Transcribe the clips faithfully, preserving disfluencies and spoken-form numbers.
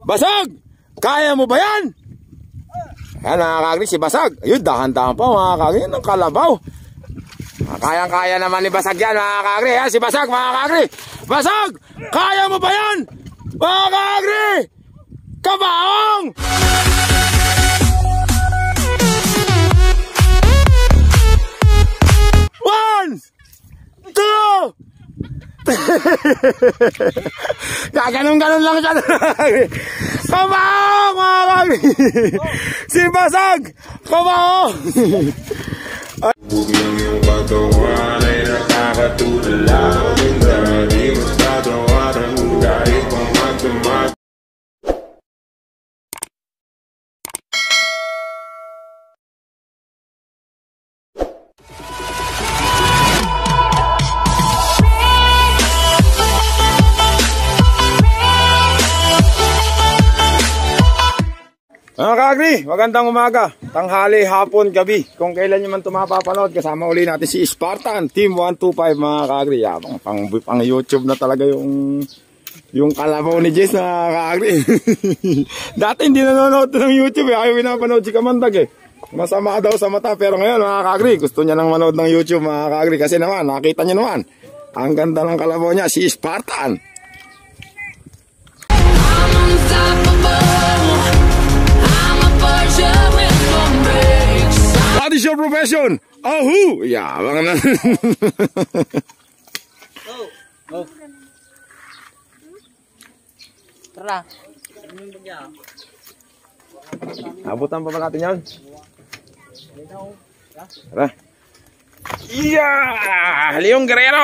Basag! Kaya mo ba yan? Ayan mga kagri, si Basag. Ayun, dahan-dahan pa mga kagri. Yan ang kalabaw. Kayang-kaya naman ni Basag yan mga kagri. Ayan si Basag mga kagri. Basag! Kaya mo ba yan? Mga kagri! Kabaong! One! Two! Gaganong-ganon lang siya. Kabaong mga kagri! Si Basag! Kabaong! Boogie yung pagkawan ay nakakatulala. Hindi magtatawaran kahit pumatama. Mga kagri, magandang umaga, tanghali, hapon, gabi. Kung kailan nyo man ito mapapanood, kasama uli natin si Spartan, Team one two five mga kagri. Yabang pang, pang YouTube na talaga yung yung kalabaw ni Jess mga kagri. Dati hindi nanonood ng YouTube eh, ayaw pinapanood si Kamandag eh. Masama daw sa mata, pero ngayon mga kagri, gusto niya nang manood ng YouTube mga kagri. Kasi naman, nakita niyo naman, ang ganda ng kalabaw niya, si Spartan. What is your profession? Ahu! Yabang na. Oh, oh. Tara. Abutan pa ba natin yan? Tara. Yeah! Leon Guerrero!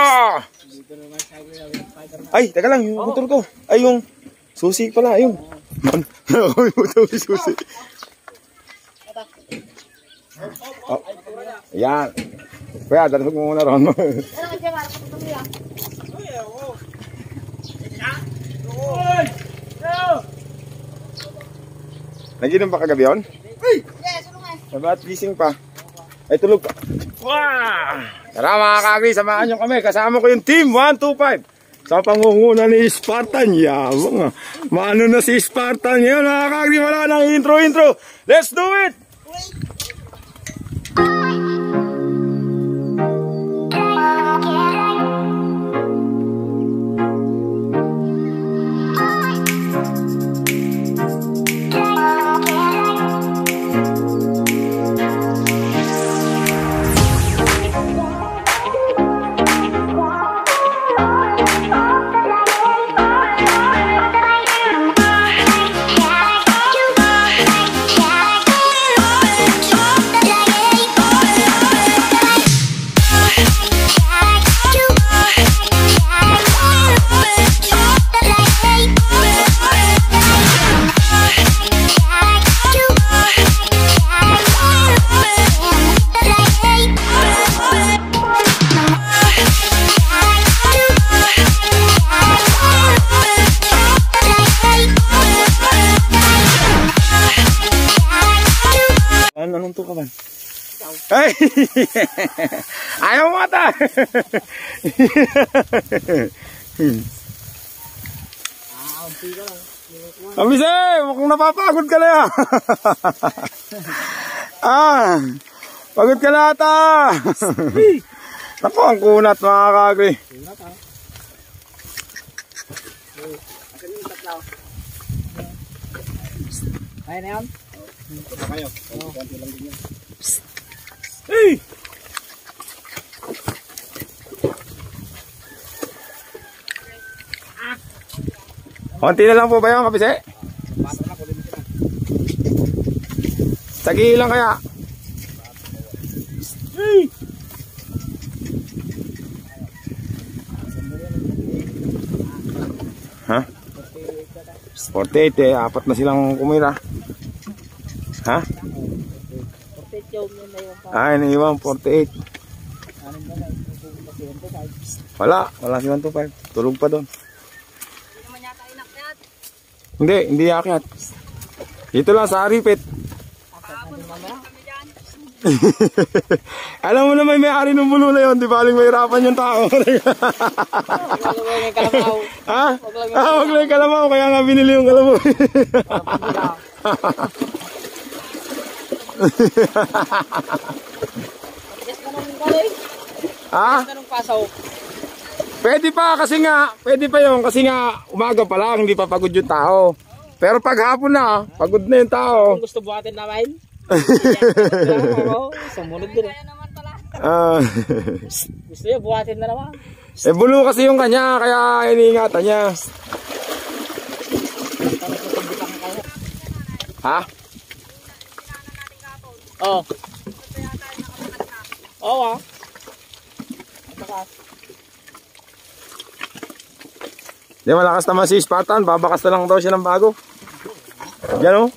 Ay, teka lang, yung motor ko. Ay, yung susi pala, yung. Yung motor yung susi. Oh. Yan. Kuya, dalasog mo muna ron. Naginom pa kagabi yun? Yes, ano nga? Sabat, gising pa. Ay, tulog pa. Wow! Tara mga kagri, samahan nyo kami. Kasama ko yung Team one two five. Sa pangunguna ni Spartan. Yabang ah. Maano na si Spartan ngayon mga kagri. Wala nang intro-intro. Let's do it! Anong to ka man? Ay! Ayaw mo ata! Kamise! Mukhang napapagod ka na yan! Ah! Pagod ka na ata! Naku, ang kunat mga kagri. Kaya na yan? Kayo. Hey! Konti na lang po ba yung kapise? Sagi lang kaya? Hey! Ha? forty-eight eh, apat na silang kumira. Ha? Ah, iniiwan, forty-eight. Wala, wala si one two five. Tulog pa doon. Hindi naman yata inakyat. Hindi, hindi akyat. Dito lang sa Aripit. Alam mo naman may ari ng bulo na yun, di ba? Aling mahirapan yung tao. Ha? Ah, wag lang yung kalabaw. Kaya nga binili yung kalabaw. Yes ka nung galing. Ha? Yes ka nung pasaw. Pwede pa kasi nga, pwede pa yun kasi nga umaga pa lang, hindi pa pagod yung tao. Pero pag hapon na, pagod na yung tao. Kung gusto buhatin namin. Oo, sumunod din. Kaya naman pala. Ah. Gusto niya buhatin na naman. Eh bulo kasi yung kanya, kaya iniingatan niya. Ha? Oo. Oo ah. Di malakas naman si Spartan, babakas na lang daw siya ng bago. Yan o.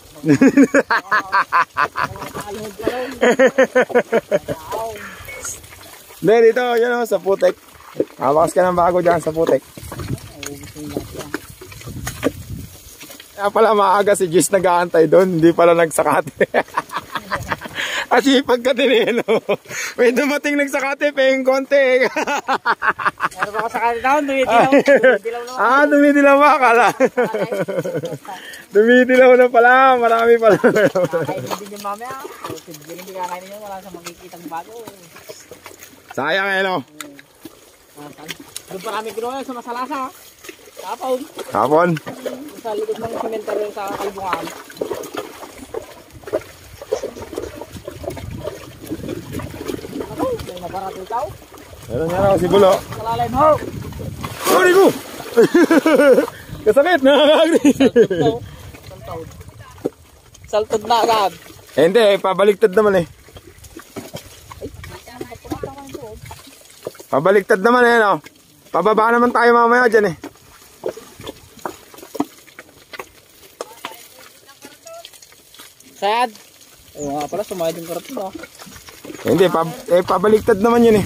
Hindi, dito, yan o, sa putek. Babakas ka ng bago dyan sa putek. Kaya pala maaga si Jis nag-aantay doon, hindi pala nagsakate. Kasi pagka tinino, may dumating nagsakate, paying konti. Meron ba ka sakali down? Dumidilaw. Dumidilaw naman. Ah, dumidilaw ba? Akala. Dumidilaw na pala, marami pala. Kakainin din yung mamaya. Hindi hindi kakainin nyo, wala sa makikitang bago. Sayang eh, no? Doon pa namin kinuha sa Masalasa. Kapon. Kapon. Sa likod ng sementeryo sa Kalbungan. Ako, may nabarat ikaw. Meron niya raw si Bulo. Kalalay mo. Sorry ko! Kasakit, nakakagri. Saltod. Saltod na agad. Eh, hindi, eh, pabaliktad naman eh. Pabaliktad naman eh, no? Pababa naman tayo mamaya dyan eh. Sad. Oo nga pala, sumayad yung karat mo. Eh, hindi, pab eh, pabaliktad naman yun eh.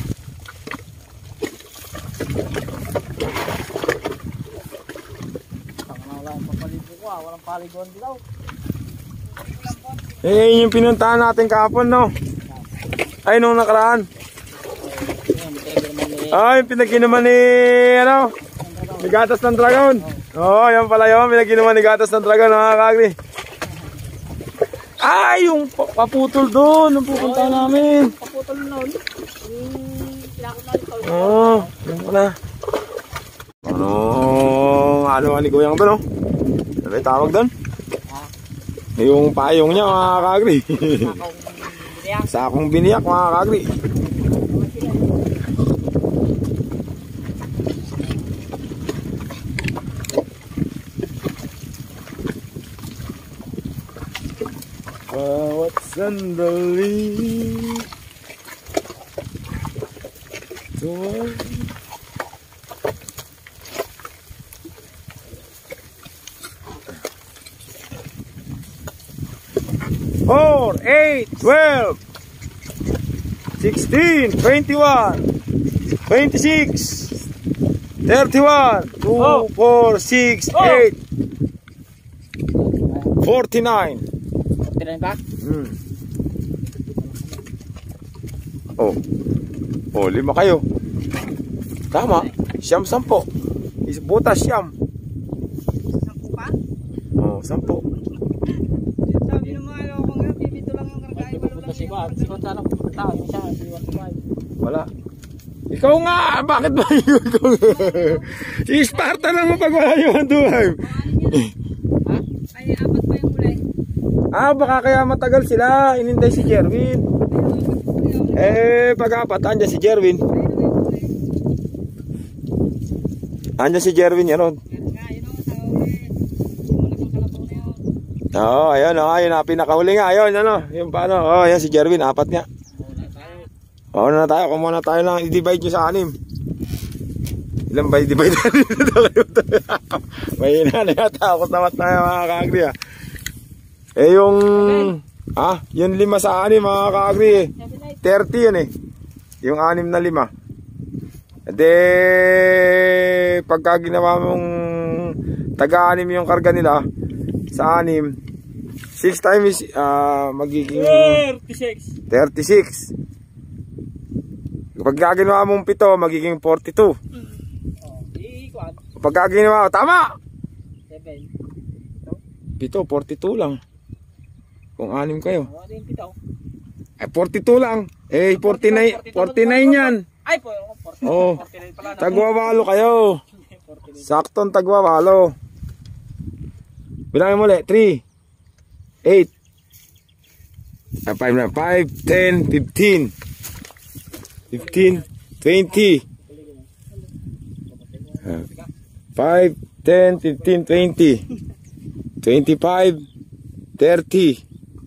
Walang papaligo ko ah, walang paligon dilaw. Eh, yun yung pinuntahan natin kahapon, no? Ay, nung nakaraan. Ay, pinag-inuman ni, ano? Ni Gatas ng Dragon. Oo, oh, yan pala yun, pinag-inuman ni Gatas ng Dragon, mga kagri. Ay, yung paputol doon, yung pupunta namin. Paputol nun. Pinakot na rin Oo, oh, yan pala. Ano, ano nga ni Kuyang doon, no? Ano yung tawag doon? Yung payong niya, mga kagri. Sakong biniyak, mga kagri. Bawat sandali tuwag four, eight, twelve, sixteen, twenty-one, twenty-six, thirty-one, two, four, six, eight, forty-nine. Tirahin ba? Hmm. Oh. Oh, lima kayo. Tama. Siyam sampo. Butas siyam. Sampu pa? Oh, sampo. Sabi ng mga loko nga, bibito lang yung kargay. Butas si Kwan. Si Kwan sana pupuntahan siya. Si Kwan. Wala. Ikaw nga, bakit ba yun? Si Sparta lang pag wala yung handuhan. Ha? Ay, apat pa yung ulay. Ah, baka kaya matagal sila. Inintay si Jerwin. Eh, pag-apat, andyan si Jerwin. Andyan si Jerwin, yan ron. Oo, oh, ayun, oh, ayun, ah, pinakahuli nga, ayun, ano, yung paano, oh, yan si Jerwin, apat nga. Oo na tayo, kumuha na tayo lang, i-divide nyo sa anim. Ilan ba i-divide na dito kayo? May ina na yata, ako tamat na mga kaagri, ah. Eh, yung, ah, yung lima sa anim, mga kaagri, eh. thirty yun, eh. Yung anim na lima. De, pagka ginawa mong taga-anim yung karga nila, sa anim, six times, uh, magiging thirty-six. thirty-six. Pag ginawa mong pito, magiging forty-two. pagka ginawa, tama! Seven. Pito, forty-two lang. Kung anim kayo. Ano yung pito? Eh, forty-two lang. Eh, forty-nine, forty-nine yan. Ay po, forty-nine. Oh, forty-nine pala. tagwawalo kayo. Saktong tagwawalo. Bilangin mo ulit. three, eight, five na. five, ten, fifteen. fifteen, twenty. five, ten, fifteen, twenty. twenty-five, thirty.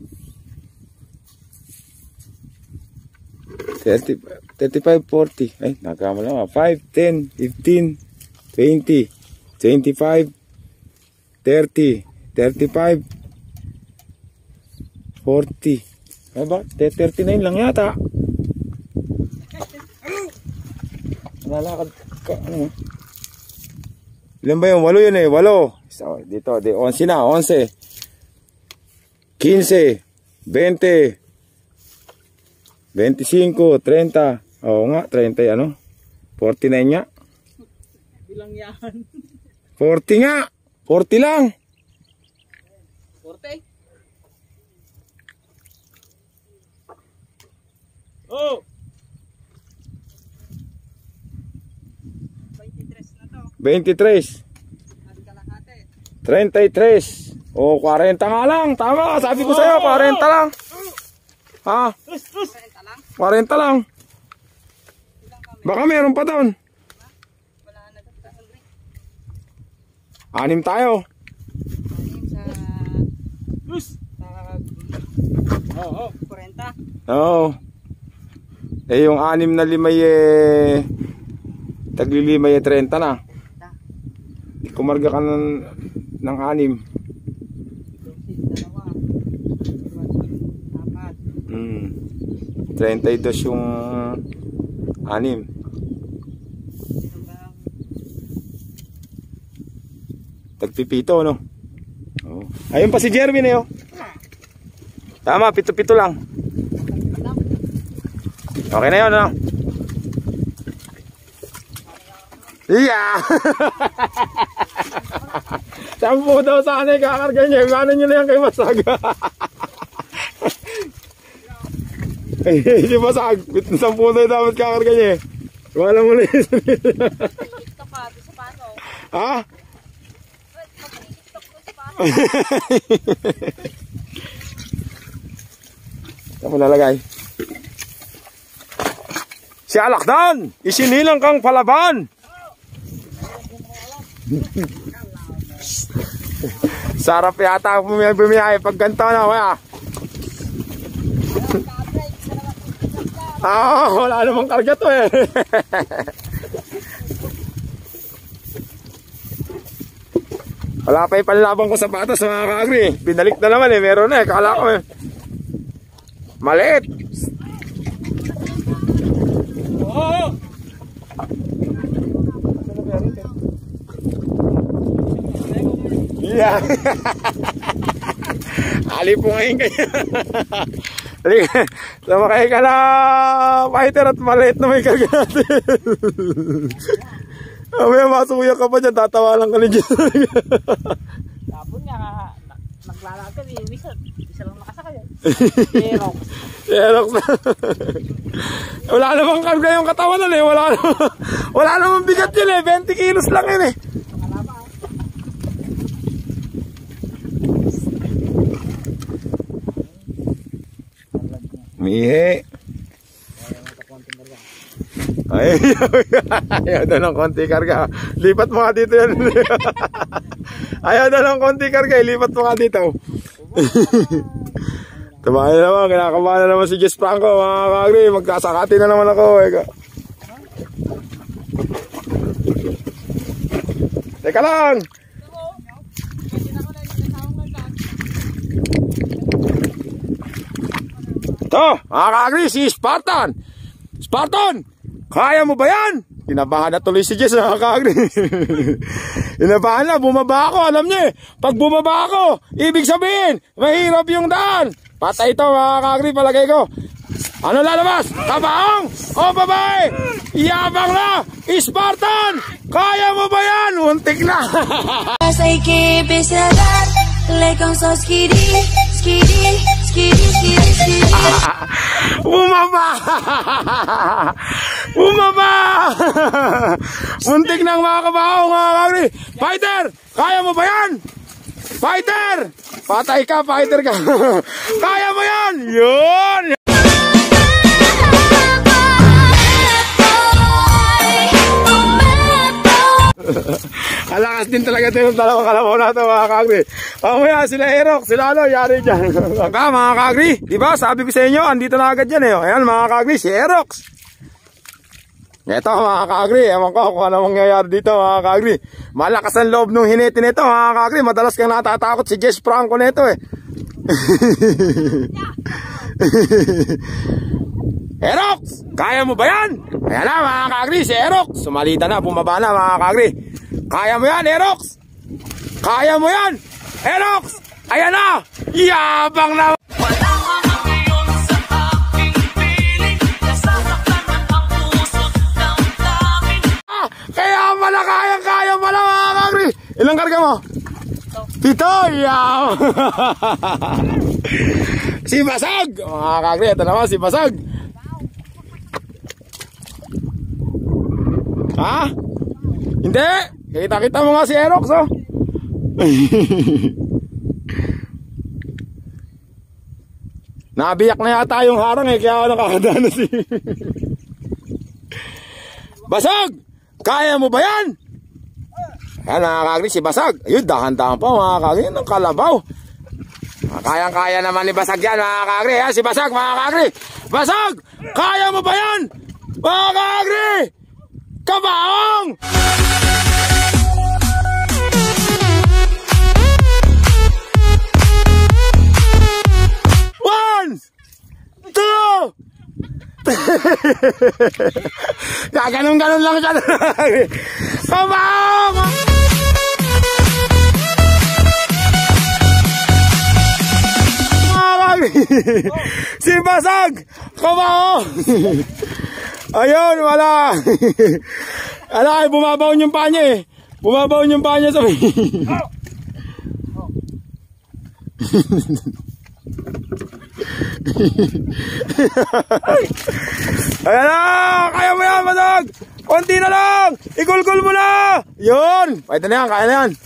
thirty, thirty-five, forty. Ay, nakamala nga. five, ten, fifteen, twenty, twenty-five, thirty, thirty-five, forty. Ay ba? thirty-nine lang yata. Nalalakad ka. Ano? Ilan ba yun? Walo yun eh. Walo. So, dito. Di, onse na. Onse. Quince. Veinte. Veinticinco. Treinta. Oo nga. Treinta ano? Forty-nine nga. Bilang yan. Forty nga. Forty lang. Forty. Oh! twenty-three na to. Veintitres. At kalahati. Treinta y tres. O, forty nga lang. Tama. Sabi ko sa'yo, forty lang. Ha? Trenta lang. forty lang. Ilang kami? Baka meron pa doon. Wala na doon sa Henry. Anim tayo. Anim sa... Lus! Sa... Oo. Kurenta. Oo. Eh, yung anim na limay eh... Taglilimay eh, treinta na. Di kumarga ka ng, ng anim. Dalawa. Apat. Hmm. treinta y dos yung anim. Tagpipito, no? Oh. Ayun pa si Jervin eh, oh. Tama, pito-pito lang. Okay na yun, ano? Yeah! Sampo daw sana yung kakarga niya. Gano'n nyo na yan kay Masag. Hindi Masag. Sampo daw dapat kakarga niya. Wala mo na yun. TikTok ka, sa paano? Ha? TikTok ko sa paano? Saan mo lalagay? Si Alakdan! Isinilang kang palaban! Sarap yata bumiyahe pag ganito na, kaya. Ah, wala namang karga to eh. Wala pa yung panlabang ko sapatos mga kaagri. Binalik na naman eh, meron na eh. Kala ko eh. Maliit. Oo! Yeah. Ali po ngayon kayo. Sumakay ka na fighter at maliit na may karga natin. May masuya ka pa dyan, tatawa lang ka na dyan. Tapon niya, naglalagay eh. Isa, isa lang nakasakay eh. Xerox. Xerox na. Wala namang karga yung katawan nun eh. Wala namang, wala namang bigat yun eh. twenty kilos lang yun eh. Mihe. Ay, ayaw daw ng konti karga. Lipat mo nga dito yan. Ayaw daw ng konti karga. Lipat mo nga dito. Tabahin naman. Kinakabahan na naman si Jess Franco. Mga kagri. Magkasakati na naman ako. Teka lang. Ito, mga kaagri, si Spartan. Spartan, kaya mo ba yan? Kinabahan na tuloy si Jess, mga kaagri. Kinabahan na, bumaba ako, alam niyo eh. Pag bumaba ako, ibig sabihin, mahirap yung daan. Patay ito, mga kaagri, palagay ko. Ano lalabas? Kabaong o babae? Yabang na! Spartan! Kaya mo ba yan? Untik na! Hay que besar, le con so skiri, skiri, skiri, skiri, skiri. Bumaba! Bumaba! Muntik ng mga kabaong, mga kagri. Fighter! Kaya mo ba yan? Fighter! Patay ka, fighter ka. Kaya mo yan! Yun! Alakas din talaga ito yung dalawang kalabaw na ito, mga kagri. Mamaya sila Aerox, sila ano, yari dyan. Baka mga kagri, diba sabi ko sa inyo, andito na agad yan eh. Ayan mga kagri, si Aerox. Ito mga kagri, ewan ko kung ano mangyayari dito mga kagri. Malakas ang loob nung hinete nito mga kagri. Madalas kang natatakot si Jess Franco nito eh. Aerox, kaya mo ba yan? Ayan na mga kagri, si Aerox. Sumalita na, bumaba na mga kagri. Kaya mo yan, Aerox? Kaya mo yan, Aerox? Ayan na, yabang na. Wala ka ngayon sa aking piling, nasasaktan ng ang pusot ng daming. Ah, kaya pala, kaya, kaya pala mga kagri. Ilang karga mo? Pito, yaw. Si Basag, mga kagri, ito naman si Basag. Ha? Hindi. Kita-kita mo nga si Aerox, oh. Nabiyak na yata yung harang eh, kaya ako nakakadana si... Basag! Kaya mo ba yan? Ayan mga kagri, si Basag. Ayun, dahan-dahan pa mga kagri, ng kalabaw. Kayang-kaya naman ni Basag yan mga kagri. Ayan si Basag mga kagri. Basag! Kaya mo ba yan? Mga kagri! Kabaong! One! Two! Gaganong-ganon lang siya. Kabaong! Si Basag! Kabaong! Ayun, wala. Ala, bumabaon yung panya eh. Bumabaon yung panya sa may. Ayan na, kaya mo yan, Basag. Konti na lang. Igulgul mo na. Yun. Pwede na yan, kaya na yan.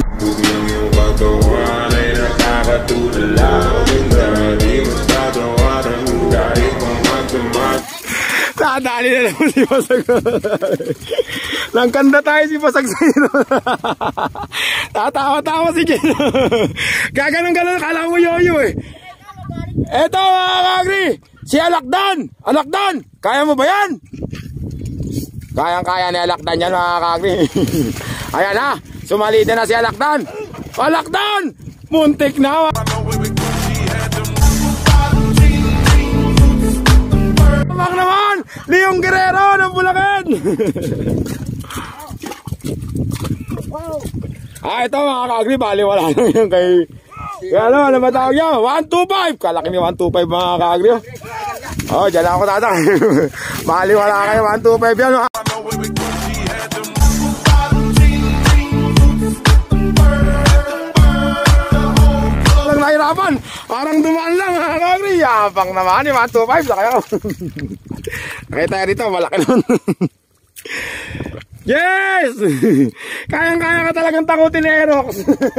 Nadali na naman si Basag. Nangkanda tayo si Basag sa ino. Tatawa-tawa si Jen. Gaganon-ganon, kala mo yoyo eh. Eto mga kagri, si Alakdan. Alakdan, kaya mo ba yan? Kayang-kaya ni Alakdan yan mga kagri. Ayan na, sumalita na si Alakdan. Alakdan, muntik na. Mak naman, Leong Guerrero ng Bulacan. Ah, ito mga kagri, bali wala na yun kay... Kaya ano, ano ba tawag yan? one two five! Kalaki ni one two five mga kagri. Oh, dyan lang ako tata. Bali wala kayo, one two five yan. Lang nahirapan. Parang dumaan lang mga kagri. Yabang naman ni one two five. Saka nakita tayo dito, malaki nun. Yes! Kayang-kaya ka talagang takutin ni Aerox.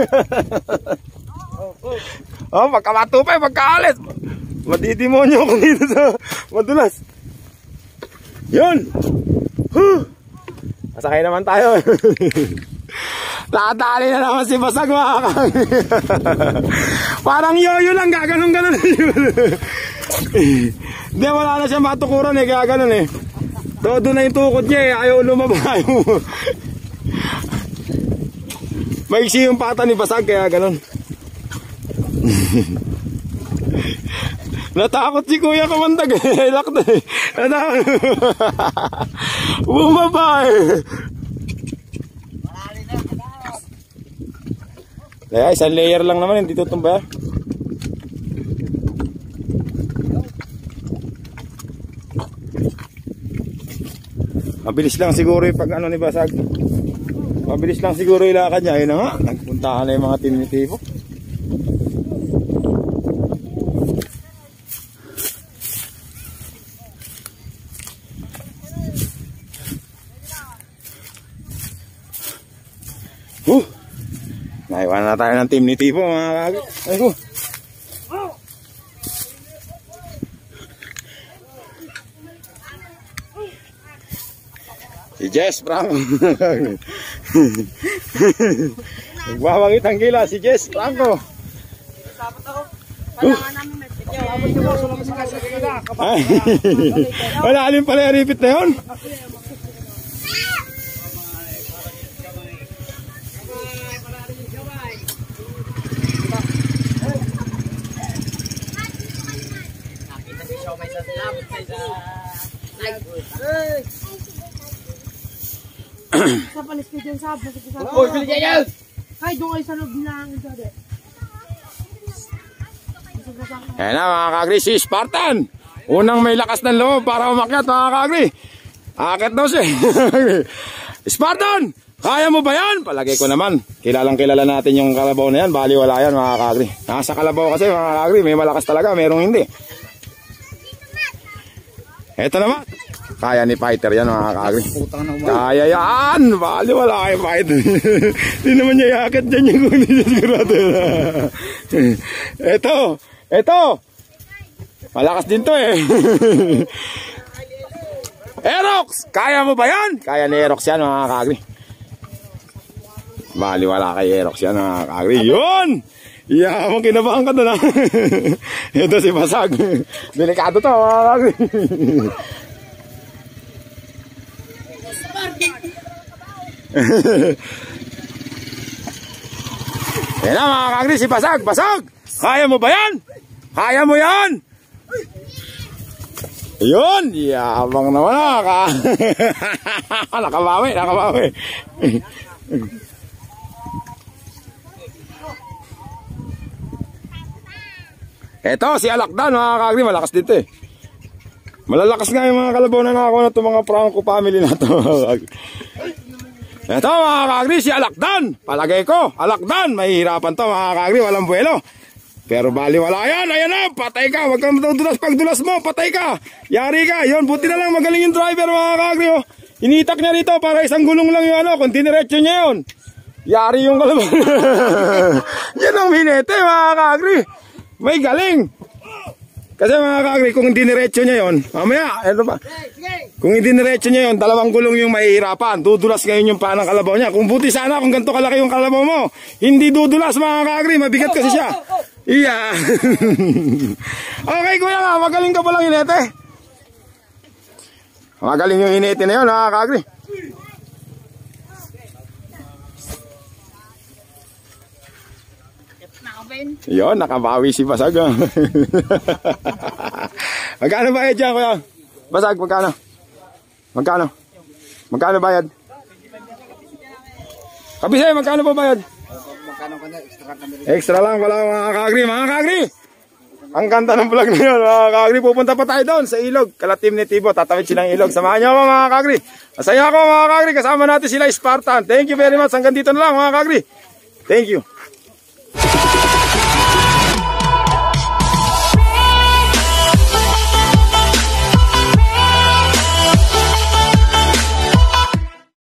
Oh, pagka one two five, pagkaalis. Madidemonyo ko dito sa madulas. Yun. Huh. Masakay naman tayo. Tatali na naman si Basag mga kagri. Parang yoyo lang, gaganon-ganon. Hindi, wala na siyang matukuran eh, kaya ganon eh. Todo na yung tukod niya eh, ayaw lumaba. Maiksi yung pata ni Basag, kaya ganon. Natakot si Kuya Kamandag eh, lakta eh. Natakot. Bumaba eh. Kaya isang layer lang naman, hindi tutumba. Mabilis lang siguro yung pag ano ni Basag. Mabilis lang siguro yung lakad niya. Ayun na nga, nagpuntahan na yung mga team ni Tibo. Uh, naiwan na tayo ng team ni Tibo mga kagri. Ayun. Si Jess Franco. Nagwawangit ang gila si Jess Franco. Uh. Ay, wala alin pala yung repeat na yun. Sa palis ko dyan sa abot. Uy, pili kayo! Ay, doon kayo sa loob lang. Ayan na mga kagri, si Spartan. Unang may lakas ng loob para umakyat mga kagri. Akit daw siya. Spartan! Kaya mo ba yan? Palagay ko naman. Kilalang kilala natin yung kalabaw na yan. Bali wala yan mga kagri. Nasa kalabaw kasi mga kagri, may malakas talaga, merong hindi. Eto naman. Kaya ni fighter yan mga kagri. Kaya yan. Bali wala kayo fighter. Hindi naman niya yakit dyan yung kung hindi sigurado. Eto. Eto. Malakas din to eh. Aerox. Kaya mo ba yan? Kaya ni Aerox yan mga kagri. Bali wala kay Aerox yan mga kagri. Yun. Iyamang kinabahan ka doon ha. Ito si Basag. Delikado to mga kagri. Yan na mga kagri, si Basag. Basag, kaya mo ba yan? Kaya mo yan? Yun, yabang naman na. Nakabawi, nakabawi. Eto, si Alakdan mga kagri, malakas dito eh. Malalakas nga yung mga kalabaw na nakakuha na itong mga Franco family na ito. Ito mga kagri, si Alakdan. Palagay ko, Alakdan. Mahihirapan to mga kagri, walang buwelo. Pero bali wala yan, ayan na, patay ka. Huwag kang dulas, pag dulas mo, patay ka. Yari ka, yun, buti na lang magaling yung driver mga kagri. Oh. Initak niya rito para isang gulong lang yung ano, kung diniretso niya yun. Yari yung kalabaw. Yan ang minete mga kagri. May galing. Kasi mga kagri, kung diniretso niya yun, mamaya, eto pa. Kung diniretso niya yun, dalawang gulong yung mahihirapan. Dudulas ngayon yung panang kalabaw niya. Kung buti sana, kung ganito kalaki yung kalabaw mo, hindi dudulas mga kagri, mabigat kasi siya. Iya. Okay kuya nga, magaling ka palang hinete. Magaling yung hinete na yun mga kagri. Yun, nakabawi si Basag. Magkano bayad dyan, kuya? Basag, magkano? Magkano? Magkano bayad? Kabisay, magkano po bayad? Magkano ka na, extra kami rin. Extra lang pala mga kagri, mga kagri. Ang ganda ng vlog na yun, mga kagri. Pupunta pa tayo doon sa ilog. Kalatim ni Tibo, tatawid silang ilog. Samahan niyo ako mga kagri. Masaya ako mga kagri, kasama natin sila Spartan. Thank you very much. Hanggang dito na lang mga kagri. Thank you.